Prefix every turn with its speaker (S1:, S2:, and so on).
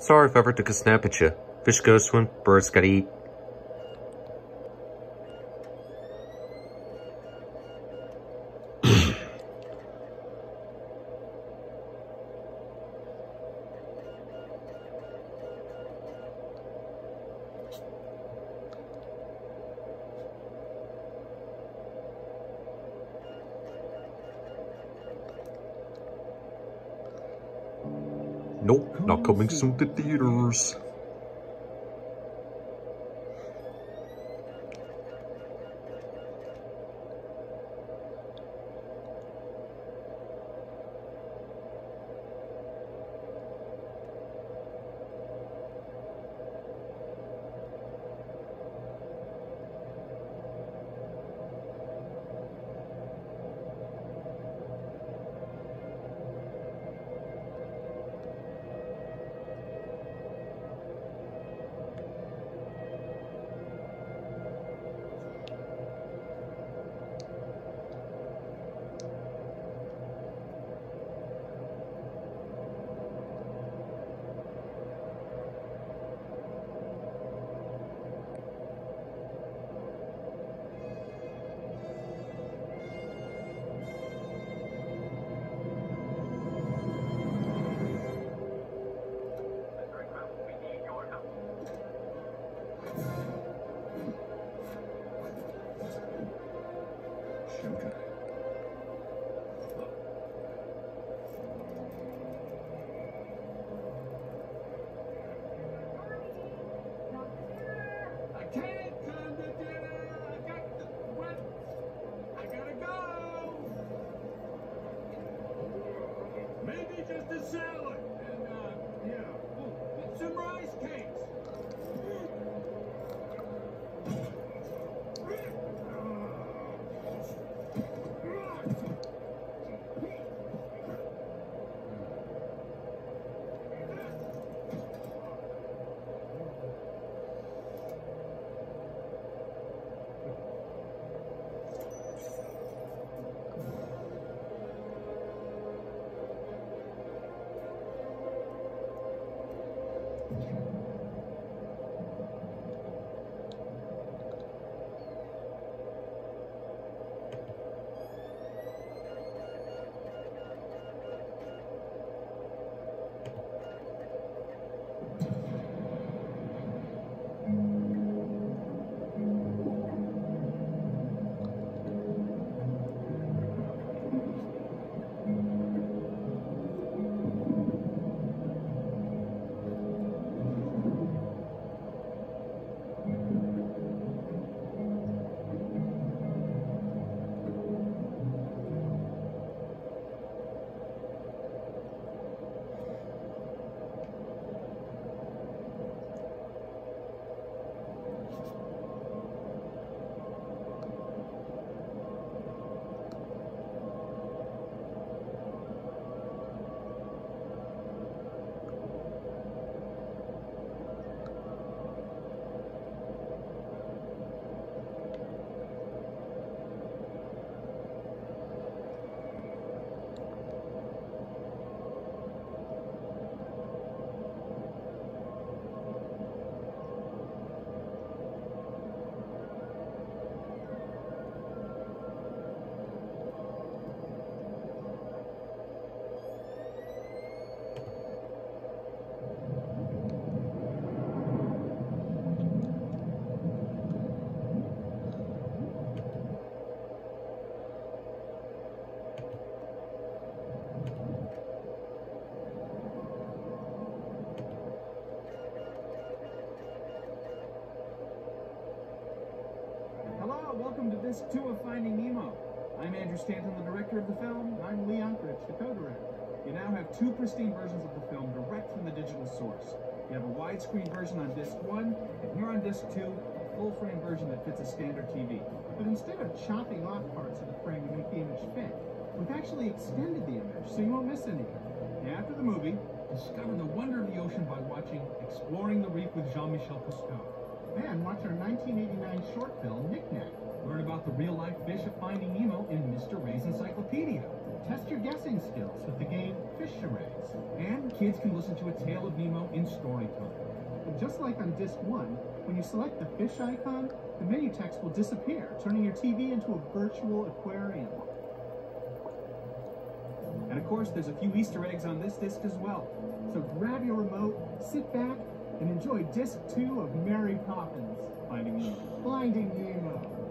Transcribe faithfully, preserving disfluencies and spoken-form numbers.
S1: Sorry if I ever took a snap at you. Fish gotta swim, birds gotta eat. Nope, not coming soon to theaters.
S2: Just a salad and, uh, yeah, oh, some rice cakes. Welcome to Disc two of Finding Nemo. I'm Andrew Stanton, the director of the film. I'm Lee Unkrich, the co-director. You now have two pristine versions of the film direct from the digital source. You have a widescreen version on Disc one, and here on Disc two, a full-frame version that fits a standard T V. But instead of chopping off parts of the frame to make the image fit, we've actually extended the image so you won't miss anything. After the movie, discover the wonder of the ocean by watching Exploring the Reef with Jean-Michel Cousteau. Then watch our nineteen eighty-nine short film, Knick-Knack. Learn about the real-life fish of Finding Nemo in Mister Ray's Encyclopedia.
S3: Test your guessing skills with the game Fish Charades.
S2: And kids can listen to A Tale of Nemo in story time.
S3: And just like on disc one, when you select the fish icon, the menu text will disappear, turning your T V into a virtual aquarium.
S2: And of course, there's a few Easter eggs on this disc as well.
S3: So grab your remote, sit back, and enjoy disc two of Mary Poppins.
S2: Finding Nemo.
S3: Finding Nemo.